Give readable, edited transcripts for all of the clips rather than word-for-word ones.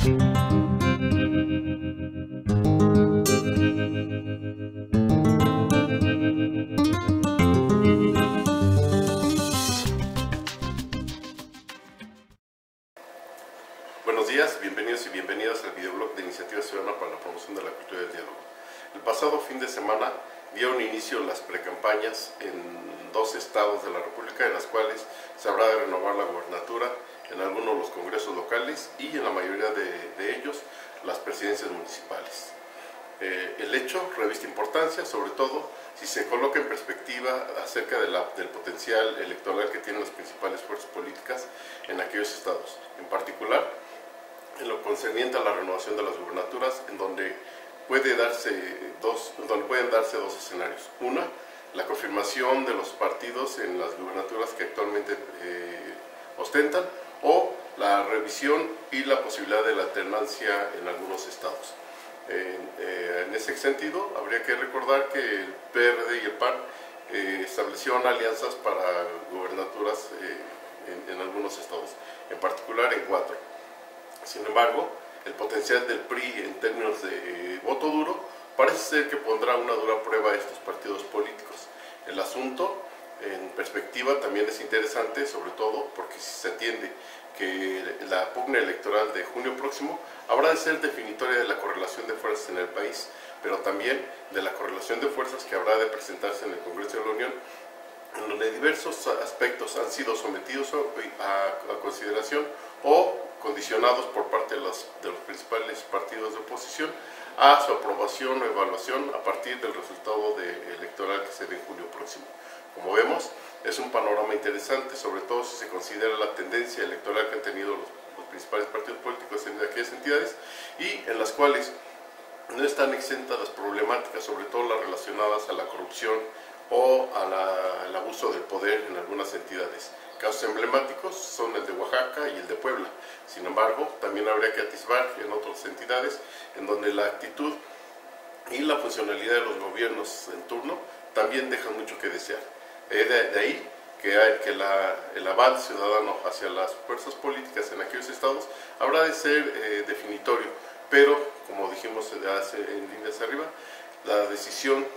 Buenos días, bienvenidos y bienvenidas al videoblog de Iniciativa Ciudadana para la Promoción de la Cultura del Diálogo. El pasado fin de semana dieron inicio las precampañas en 2 estados de la República, en las cuales se habrá de renovar la gobernatura, en algunos de los congresos locales y en la mayoría de ellos las presidencias municipales. El hecho reviste importancia, sobre todo si se coloca en perspectiva acerca del potencial electoral que tienen las principales fuerzas políticas en aquellos estados. En particular, en lo concerniente a la renovación de las gubernaturas, en donde pueden darse dos escenarios. Una, la confirmación de los partidos en las gubernaturas que actualmente ostentan, o la revisión y la posibilidad de la alternancia en algunos estados. En ese sentido, habría que recordar que el PRD y el PAN establecieron alianzas para gubernaturas en algunos estados, en particular en 4. Sin embargo, el potencial del PRI en términos de voto duro parece ser que pondrá una dura prueba a estos partidos políticos. El asunto, en perspectiva, también es interesante, sobre todo porque si se atiende que la pugna electoral de junio próximo habrá de ser definitoria de la correlación de fuerzas en el país, pero también de la correlación de fuerzas que habrá de presentarse en el Congreso de la Unión, en donde diversos aspectos han sido sometidos a consideración o condicionados por parte de los principales partidos de oposición a su aprobación o evaluación a partir del resultado electoral que se dé en junio próximo. Como vemos, es un panorama interesante, sobre todo si se considera la tendencia electoral que han tenido los principales partidos políticos en aquellas entidades y en las cuales no están exentas las problemáticas, sobre todo las relacionadas a la corrupción o al abuso del poder en algunas entidades. Casos emblemáticos son el de Oaxaca y el de Puebla. Sin embargo, también habría que atisbar en otras entidades en donde la actitud y la funcionalidad de los gobiernos en turno también dejan mucho que desear. De ahí que el aval ciudadano hacia las fuerzas políticas en aquellos estados habrá de ser definitorio, pero como dijimos en líneas arriba, la decisión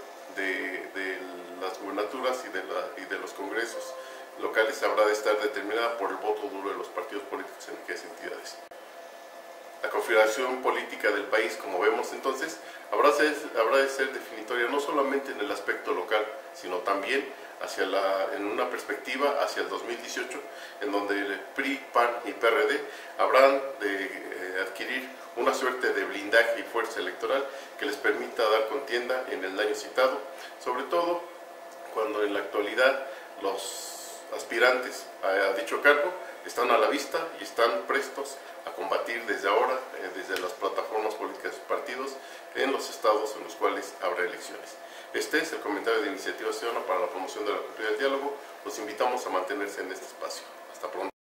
de las gubernaturas y de los congresos locales habrá de estar determinada por el voto duro de los partidos políticos en aquellas entidades. La configuración política del país, como vemos entonces, habrá de ser definitoria no solamente en el aspecto local, sino también en una perspectiva hacia el 2018, en donde el PRI, PAN y PRD habrán de adquirir una suerte de blindaje y fuerza electoral que les permita dar contienda en el año citado, sobre todo cuando en la actualidad los aspirantes a dicho cargo están a la vista y están prestos a combatir desde ahora, desde las plataformas políticas de sus partidos, en los estados en los cuales habrá elecciones. Este es el comentario de Iniciativa Ciudadana para la Promoción de la Cultura del Diálogo. Los invitamos a mantenerse en este espacio. Hasta pronto.